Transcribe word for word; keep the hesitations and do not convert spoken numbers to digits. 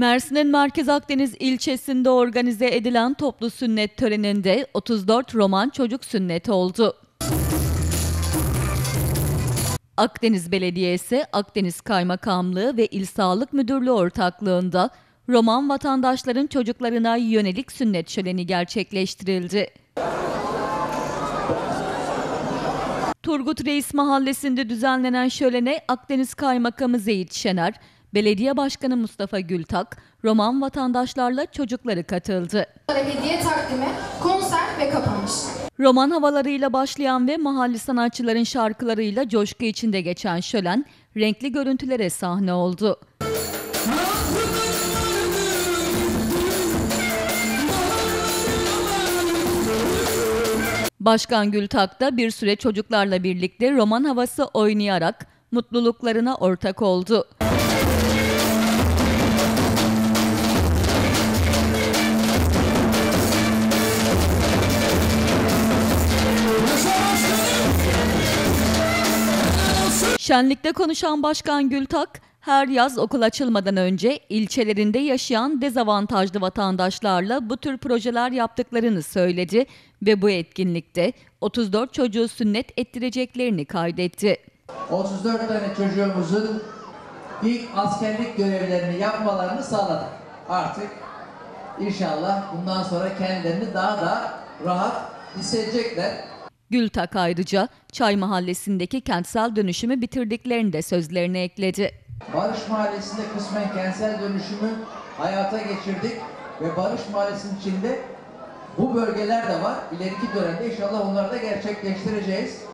Mersin'in Merkez Akdeniz ilçesinde organize edilen toplu sünnet töreninde otuz dört Roman çocuk sünneti oldu. Akdeniz Belediyesi, Akdeniz Kaymakamlığı ve İl Sağlık Müdürlüğü ortaklığında Roman vatandaşların çocuklarına yönelik sünnet şöleni gerçekleştirildi. Turgut Reis Mahallesi'nde düzenlenen şölene Akdeniz Kaymakamı Zeyit Şener, Belediye Başkanı Mustafa Gültak, Roman vatandaşlarla çocukları katıldı. Hediye takdimi, konser ve kapanış. Roman havalarıyla başlayan ve mahalli sanatçıların şarkılarıyla coşku içinde geçen şölen, renkli görüntülere sahne oldu. Başkan Gültak da bir süre çocuklarla birlikte roman havası oynayarak mutluluklarına ortak oldu. Şenlikte konuşan Başkan Gültak, her yaz okul açılmadan önce ilçelerinde yaşayan dezavantajlı vatandaşlarla bu tür projeler yaptıklarını söyledi ve bu etkinlikte otuz dört çocuğu sünnet ettireceklerini kaydetti. otuz dört tane çocuğumuzun ilk askerlik görevlerini yapmalarını sağladık. Artık inşallah bundan sonra kendilerini daha da rahat hissedecekler. Gültak ayrıca Çay Mahallesi'ndeki kentsel dönüşümü bitirdiklerini de sözlerine ekledi. Barış Mahallesi'nde kısmen kentsel dönüşümü hayata geçirdik ve Barış Mahallesi'nin içinde bu bölgeler de var. İleriki dönemde inşallah onları da gerçekleştireceğiz.